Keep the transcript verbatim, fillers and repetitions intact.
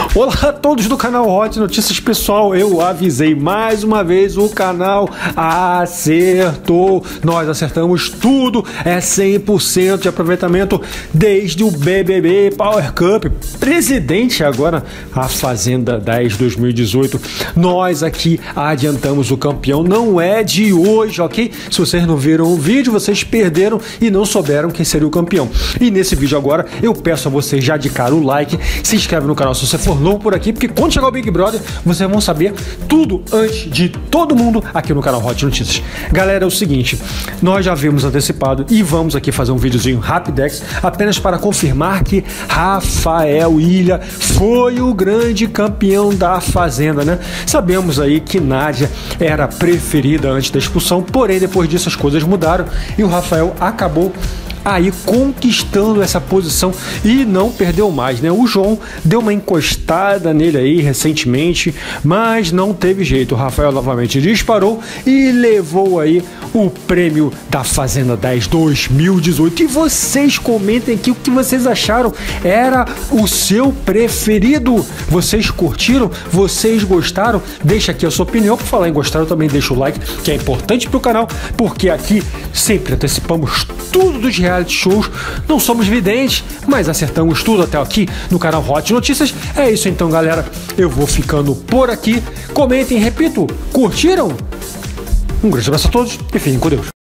Olá a todos do canal Hot Notícias, pessoal, eu avisei mais uma vez, o canal acertou, nós acertamos tudo, é cem por cento de aproveitamento desde o B B B Power Cup, presidente agora, a Fazenda dez dois mil e dezoito, nós aqui adiantamos o campeão, não é de hoje, ok? Se vocês não viram o vídeo, vocês perderam e não souberam quem seria o campeão. E nesse vídeo agora, eu peço a vocês já de cara o like, se inscreve no canal se você for novo por aqui, porque quando chegar o Big Brother, vocês vão saber tudo antes de todo mundo aqui no canal Hot Notícias. Galera, é o seguinte, nós já vimos antecipado e vamos aqui fazer um videozinho rapidex, apenas para confirmar que Rafael Ilha foi o grande campeão da Fazenda, né? Sabemos aí que Nádia era preferida antes da expulsão, porém depois disso as coisas mudaram e o Rafael acabou aí conquistando essa posição e não perdeu mais, né? O João deu uma encostada nele aí recentemente, mas não teve jeito. O Rafael novamente disparou e levou aí o prêmio da Fazenda dez dois mil e dezoito. E vocês comentem aqui o que vocês acharam. Era o seu preferido? Vocês curtiram? Vocês gostaram? Deixa aqui a sua opinião. Por falar em gostar, eu também deixo o like, que é importante para o canal, porque aqui sempre antecipamos tudo dos reality shows. Não somos videntes, mas acertamos tudo até aqui no canal Hot Notícias. É isso então, galera. Eu vou ficando por aqui. Comentem, repito, curtiram? Um grande abraço a todos e fiquem com Deus.